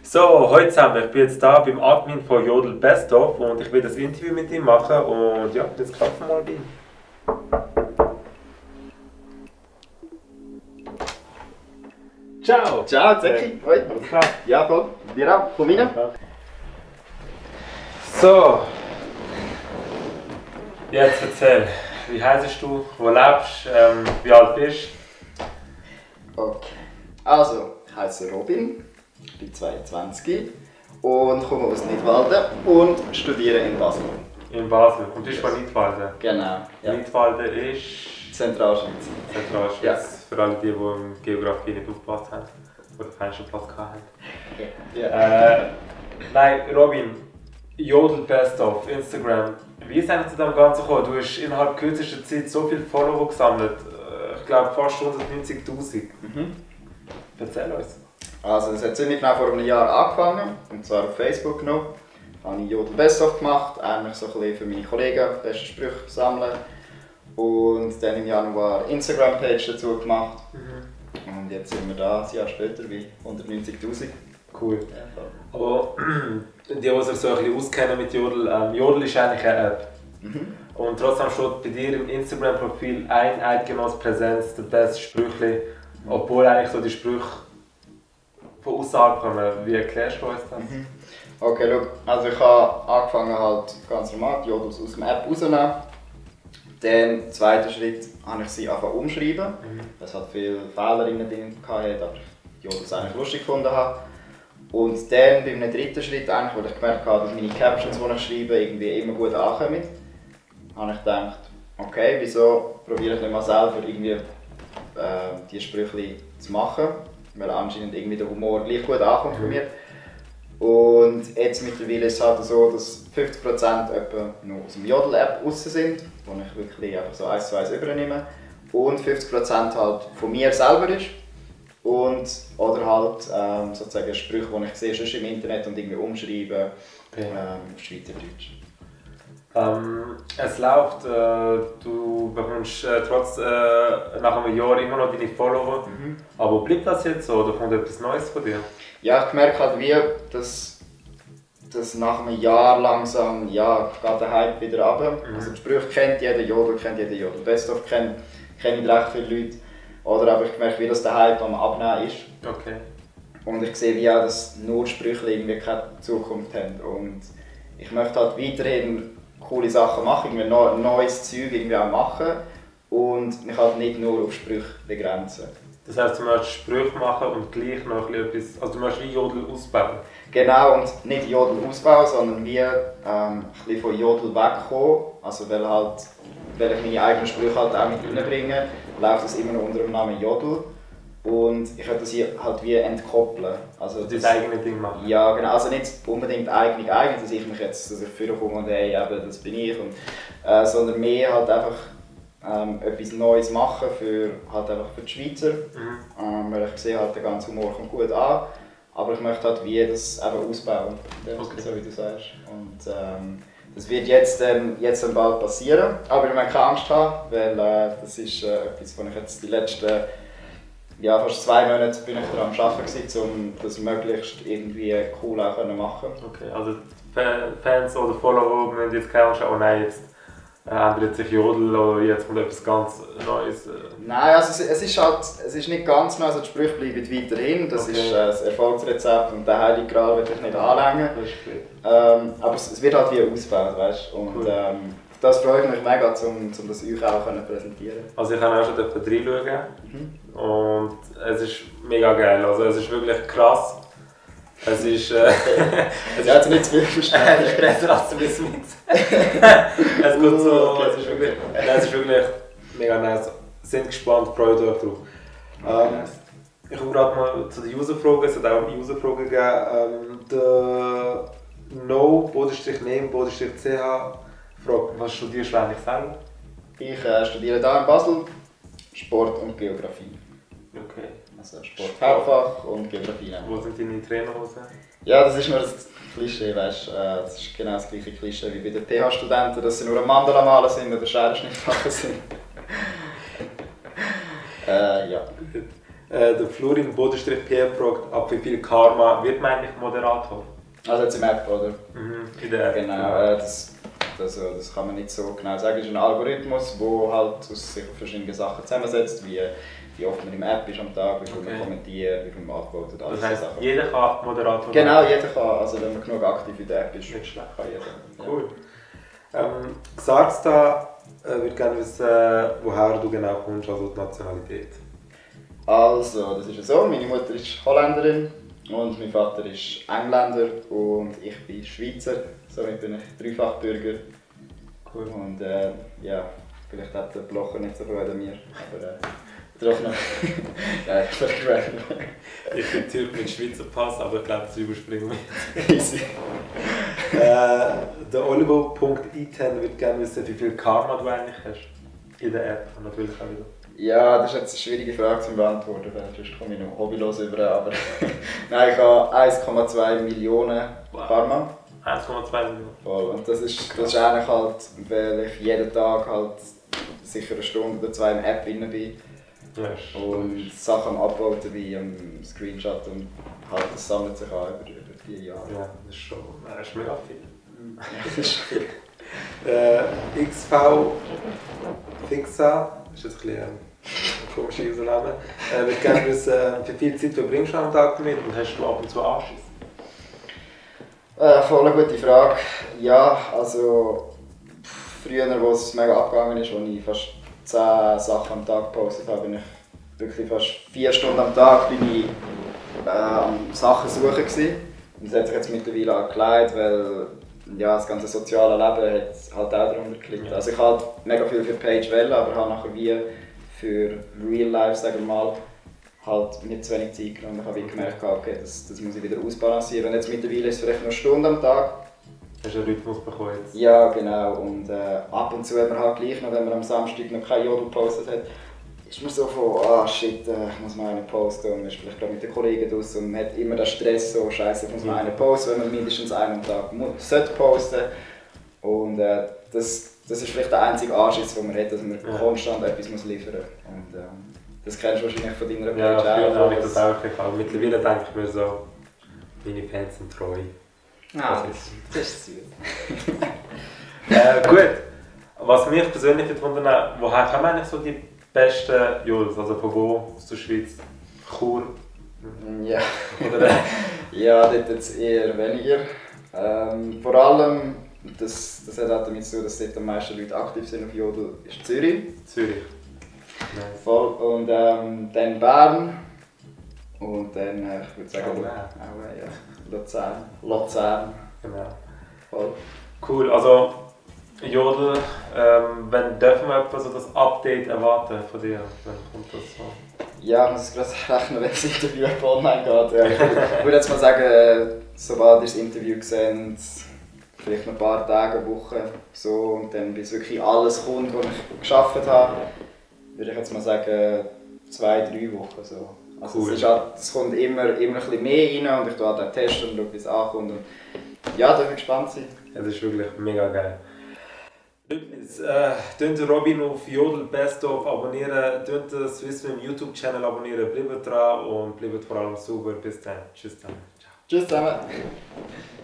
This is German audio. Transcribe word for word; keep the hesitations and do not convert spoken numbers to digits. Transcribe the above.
So, heute zusammen, ich bin jetzt da beim Admin von Jodel Best of und ich will das Interview mit ihm machen und ja, jetzt klopfen wir mal bei ihm. Ciao! Ciao, Zeki! Hoi! Ja, voll. Dir auch? Komm rein. So, jetzt erzähl, wie heisst du, wo lebst, ähm, wie alt bist du? Okay. Also, ich heiße Robin, ich bin zweiundzwanzig und komme aus Nidwalden und studiere in Basel. In Basel. Und du bist von Nidwalden? Genau. Ja. Nidwalden ist? Zentralschweiz. Zentralschweiz. Ja. Für alle die, die in Geografie nicht aufgepasst haben oder keinen Platz hatten. Ja. Äh, nein, Robin, Jodel Best of Instagram. Wie ist es eigentlich zu dem Ganzen gekommen? Du hast innerhalb kürzester Zeit so viele Follower gesammelt. Ich glaube fast hundertneunzigtausend. Mhm. Erzähl uns. Also das hat ziemlich genau vor einem Jahr angefangen, und zwar auf Facebook noch. Da habe ich Jodel Best of gemacht, eigentlich so ein bisschen für meine Kollegen, beste Sprüche sammeln. Und dann im Januar Instagram-Page dazu gemacht. Mhm. Und jetzt sind wir da, ein Jahr später, bei hundertneunzigtausend. Cool. Ja, aber die, die sich so ein bisschen auskennen mit Jodel, ähm, Jodel ist eigentlich eine App. Mhm. Und trotzdem steht bei dir im Instagram-Profil ein Eidgenoss Präsenz, der beste Sprüchli, obwohl eigentlich so die Sprüche von außerhalb kommen. Wie erklärst du uns das? Mhm. Okay, schau, also ich habe angefangen halt ganz normal die Jodels aus der App rauszunehmen. Dann, im zweiten Schritt, habe ich sie einfach umschreiben. Mhm. Es hat viele Fehler drin, aber ich die Jodels eigentlich lustig gefunden habe. Und dann, bei einem dritten Schritt, eigentlich, weil ich gemerkt habe, dass meine Captions, die ich schreibe, irgendwie immer gut ankommen, habe ich gedacht, okay, wieso probiere ich nicht mal selber irgendwie äh, die Sprüche zu machen, weil anscheinend irgendwie der Humor gleich gut ankommt von mir. Und jetzt mittlerweile ist es halt so, dass fünfzig Prozent etwa noch aus der Jodel-App raus sind, wo ich wirklich einfach so eins zu eins übernehme. Und fünfzig Prozent halt von mir selber ist. Und, oder halt ähm, sozusagen Sprüche, die ich sehe, sonst im Internet und irgendwie umschreiben, okay. ähm, auf Schweizerdeutsch. Ähm, es läuft, äh, du bekommst äh, trotz äh, nach einem Jahr immer noch deine Follower, mhm. aber bleibt das jetzt so oder kommt etwas Neues von dir? Ja, ich merke halt wie, dass, dass nach einem Jahr langsam, ja, geht der Hype wieder runter. Mhm. Also die Sprüche kennt jeder, Jodel kennt jeder, Jodel Best of kennt, kennen recht viele Leute. Oder aber ich merke, wie das der Hype am Abnehmen ist. Okay. Und ich sehe wie auch, dass nur Sprüche irgendwie keine Zukunft haben. Und ich möchte halt weiterhin coole Sachen machen, irgendwie neues Zeug irgendwie auch machen und mich halt nicht nur auf Sprüche begrenzen. Das heisst, du möchtest Sprüche machen und gleich noch etwas, also du möchtest wie Jodel ausbauen? Genau, und nicht Jodel ausbauen, sondern wie ähm, ein bisschen von Jodel wegkommen. Also weil, halt, weil ich meine eigenen Sprüche halt auch mit reinbringe, läuft das immer noch unter dem Namen Jodel. Und ich möchte das hier halt wie entkoppeln. Also das, das eigene Ding machen? Ja, genau. Also nicht unbedingt eigen, eigen, dass ich mich jetzt dass ich vorkomme und hey, eben, das bin ich. Und, äh, sondern mehr halt einfach ähm, etwas Neues machen für, halt einfach für die Schweizer. Mhm. Ähm, weil ich sehe halt, der ganze Humor kommt gut an. Aber ich möchte halt wie das eben ausbauen, okay. So wie du sagst. Und ähm, das wird jetzt, ähm, jetzt dann bald passieren. Aber ich möchte keine Angst haben, weil äh, das ist äh, etwas, was ich jetzt die letzten ja, fast zwei Monate bin ich daran am Arbeiten, um das möglichst irgendwie cool auch zu machen. Okay, also Fans oder Follower müssen jetzt keine Angst haben, oh nein, jetzt ändert sich Jodel oder jetzt kommt etwas ganz Neues? Nein, also es, es ist halt, es ist nicht ganz neu, also die Sprüche bleiben weiterhin, das okay. ist äh, das Erfolgsrezept und den Heiligen Gral will ich nicht anlängen. Ähm, aber es, es wird halt wie ausgebaut, weißt du. Und, cool. ähm, das freut mich mega, um, um das euch auch zu präsentieren. Also ich habe auch schon reinschauen mhm. und es ist mega geil, also es ist wirklich krass. Es ist... Äh, es hat nicht zu viel verstanden. Es ist besser als du bist mit. Es geht so, okay. es, ist wirklich, es ist wirklich mega nice. Sind gespannt, freut euch drauf. Ähm, ich komme gerade mal zu den User-Fragen, es hat auch eine User-Frage gegeben. Ähm, der no-name-ch fragt, was studierst du eigentlich selber? Ich äh, studiere hier in Basel Sport und Geografie. Okay. Also Sport Hauptfach und Geografie. Wo sind deine Trainerhosen? Ja, das ist nur das Klischee, weißt, äh, das ist genau das gleiche Klischee wie bei den P H-Studenten, dass sie nur am Mandala malen sind oder Scherenschnitt machen sind. äh, ja. Äh, der Florin Bodenstrich P R fragt, ab wie viel Karma wird man eigentlich Moderator? Also jetzt im App, oder? Mhm, in der App. Genau, äh, das, das, das kann man nicht so genau sagen. Es ist ein Algorithmus, der halt aus sich verschiedene Sachen zusammensetzt, wie, wie oft man im App ist am Tag, wie viel okay. man kommentiert, wie viel man upvotet, alles das heisst, Sachen. Jeder kann Moderator Genau, machen. Jeder kann. Also wenn man genug aktiv in der App ist, nicht schlecht. Kann jeder. Cool. Ja. Ähm, Xarsta äh, würde gerne wissen, woher du genau kommst, also die Nationalität. Also, das ist so, meine Mutter ist Holländerin und mein Vater ist Engländer und ich bin Schweizer, somit bin ich Dreifachbürger. Cool. Und äh, ja, vielleicht hat der Blocher nicht so Freude an mir, aber äh, doch noch. Ja, ich bin random. Ich bin Türk mit Schweizer Pass, aber ich glaube, das überspringen wir. Easy. äh, der Oliver Punkt i zehn würde gerne wissen, wie viel Karma du eigentlich hast. In der App natürlich auch wieder. Ja, das ist jetzt eine schwierige Frage zu beantworten, weil sonst komme ich noch hobbylos über. Aber nein, ich habe eins Komma zwei Millionen wow. Karma. eins Komma zwei Millionen? Voll. Und das ist, das ist eigentlich halt, weil ich jeden Tag halt sicher eine Stunde oder zwei in der App drin bin. Ja, und Sachen am Uploaden bin, am Screenshot und halt, das sammelt sich auch über, über vier Jahre. Ja, das ist schon, das ist mega viel. Ja, das ist viel. äh, X V Fixa, das ist jetzt ein bisschen ein komischer Username. Ich äh, würde gerne wissen, wie viel Zeit verbringst du am Tag damit und hast du ab und zu Anschiss? Äh, voll eine gute Frage. Ja, also früher, wo es mega abgegangen ist, als ich fast zehn Sachen am Tag gepostet habe, bin ich wirklich fast vier Stunden am Tag bin ich, äh, am Sachen suchen gewesen. Und das hat sich jetzt mittlerweile auch geleitet, weil ja, das ganze soziale Leben hat halt auch darunter gelitten. Also ich habe halt mega viel für die Page wählen, aber habe nachher wie für Real Life, sagen wir mal, halt mir zu wenig Zeit genommen. Ich habe gemerkt, okay, das, das muss ich wieder ausbalancieren. Und jetzt mittlerweile ist es vielleicht nur eine Stunde am Tag. Hast du einen Rhythmus bekommen jetzt? Ja, genau. Und äh, ab und zu hat man halt gleich noch, wenn man am Samstag noch kein Jodel gepostet hat, ist man so von, ah oh, shit, äh, ich muss mal einen posten. Und man ist vielleicht gerade mit den Kollegen draussen und man hat immer den Stress, so scheiße, ich muss mal einen posten, wenn man mindestens einen am Tag muss, sollte posten. Und äh, das, das ist vielleicht der einzige Anschiss, den man hat, dass man ja. konstant etwas muss liefern muss. Und ähm, das kennst du wahrscheinlich von deiner Page ja, auch. Ja, früher habe ich das auch gehabt. Mittlerweile denke ich mir so, meine Fans sind treu. Ah, das, das ist süß. äh, gut, was mich persönlich wundert, woher kommen eigentlich so die besten Jules? Also von wo aus der Schweiz? Chur? Ja, oder? Ja, dort jetzt eher weniger. Ähm, vor allem, das, das hat auch damit zu tun, dass dort am meisten Leute aktiv sind auf Jodel, ist Zürich. Zürich. Nice. Voll. Und ähm, dann Bern. Und dann, äh, ich würde sagen, oh, Lu- ja. ja. Luzern. Luzern. Genau. Voll. Cool, also Jodel, ähm, wenn dürfen wir etwas so das Update erwarten von dir? Wenn kommt das so? Ja, ich muss gerade rechnen, wenn das Interview online geht. Ja. Ich würde jetzt mal sagen, sobald ihr das Interview seht, vielleicht noch ein paar Tage, eine Woche, so, und dann bis wirklich alles kommt, was ich geschafft habe, würde ich jetzt mal sagen, zwei, drei Wochen. So. Also cool. es, ist halt, es kommt immer, immer ein bisschen mehr rein und ich tue halt auch testen und schaue, wie es ankommt. Und ja, da bin ich gespannt sein. Es ist wirklich mega geil. Leute, äh, Robin auf Jodel Best of abonnieren, den Swissfilm YouTube-Channel abonnieren, bleibt dran und bleibt vor allem sauber. Bis dann. Tschüss zusammen. Ciao. Tschüss zusammen.